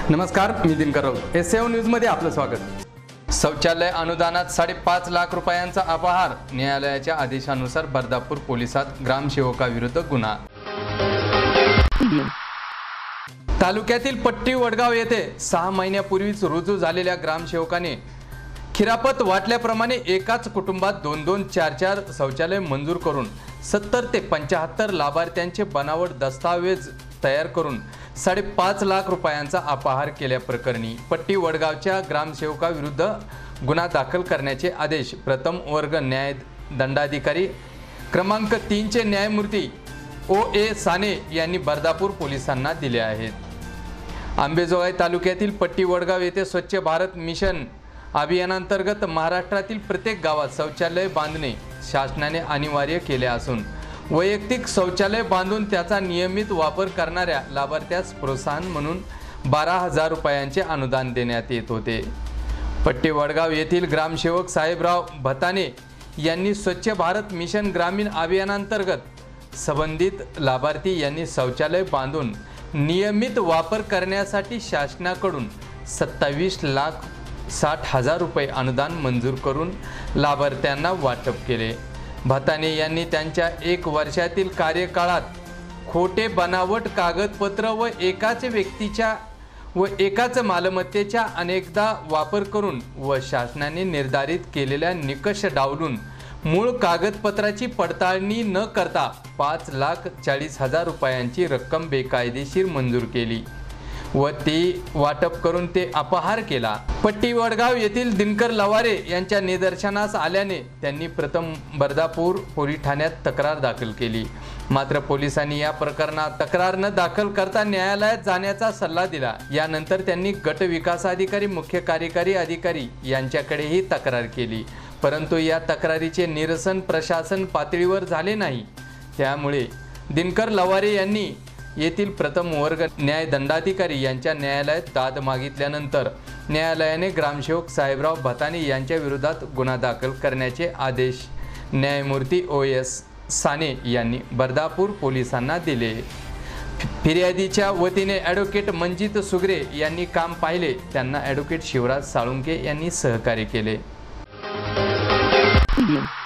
नमस्कार, मी दिनकर राऊत। एसएव न्यूज मध्ये आपलं स्वागत। शौचालय अनुदानात 5.5 लाख रुपयांचा अपहार, न्यायालयाच्या आदेशानुसार बर्दापूर पोलिसात ग्रामसेवकाविरुद्ध गुन्हा। तालुक्यातील पट्टी वडगाव येथे 6 महिन्यापूर्वीच रुजू झालेल्या ग्रामसेवकाने खिरापत वाटल्याप्रमाणे एकाच कुटुंबात 2-2, 4-4 शौचालय मंजूर करून 70 ते 75 लाभार्थ्यांचे बनावट दस्तावेज तयार करून 5.5 लाख रुपयांचा अपहार केल्याप्रकरणी पट्टी वडगावच्या ग्रामसेवकाविरुद्ध गुन्हा दाखल करण्याचे आदेश प्रथम वर्ग न्याय दंडाधिकारी क्रमांक 3 चे न्यायमूर्ती O.A. साने यांनी बर्दापूर पोलिसांना दिले आहेत। आंबेजोगाई तालुक्यातील पट्टी वडगाव येथे स्वच्छ भारत मिशन अभियानांतर्गत महाराष्ट्रातील प्रत्येक गावात शौचालय बांधणे शासनाने अनिवार्य केले असून वैयक्तिक शौचालय बांधून त्याचा नियमित वापर करणाऱ्या लाभार्थ्यास प्रोत्साहन म्हणून 12,000 रुपयांचे अनुदान देण्यात येत होते। पट्टी वडगाव येथील ग्रामसेवक साहेबराव भताने यांनी स्वच्छ भारत मिशन ग्रामीण अभियानांतर्गत संबंधित लाभार्थी यांनी शौचालय बांधून नियमित वापर करण्यासाठी शासनाकडून 27,60,000 रुपये अनुदान मंजूर करून लाभार्थ्यांना वाटप केले। भताने यांनी त्यांच्या 1 वर्षातील कार्यकाळात खोटे बनावट कागदपत्र व एकाच व्यक्तीच्या व एकाच मालमत्तेचा अनेकदा वापर करून व शासनाने निर्धारित केलेल्या निकष डावलून मूळ कागदपत्राची पडताळणी न करता 5,40,000 रुपयांची रक्कम बेकायदेशीर मंजूर केली व ती वाटप करून ते अपहार केला। पट्टी वडगाव येथील दिनकर लवारे यांच्या निदर्शनास आल्याने त्यांनी प्रथम बर्दापूर पोलीस ठाण्यात तक्रार दाखल केली। मात्र पोलिसांनी या प्रकरणात तक्रार न दाखल करता न्यायालयात जाण्याचा सल्ला दिला। यानंतर त्यांनी गट विकास अधिकारी, मुख्य कार्यकारी अधिकारी यांच्याकडेही तक्रार केली, परंतु या तक्रारीचे निरसन प्रशासन पातळीवर झाले नाही। त्यामुळे दिनकर लवारे यांनी येथील प्रथम वर्ग न्याय दंडाधिकारी यांच्या न्यायालयात दाद मागितल्यानंतर न्यायालयाने ग्रामसेवक साहेबराव भताने यांच्या विरोधात गुन्हा दाखल करण्याचे आदेश न्यायमूर्ती O.S. साने यांनी बर्दापूर पोलिसांना दिले। फिर्यादीच्या वतीने ॲडव्होकेट मंजित सुगरे यांनी काम पाहिले, त्यांना ॲडव्होकेट शिवराज साळुंके यांनी सहकार्य केले।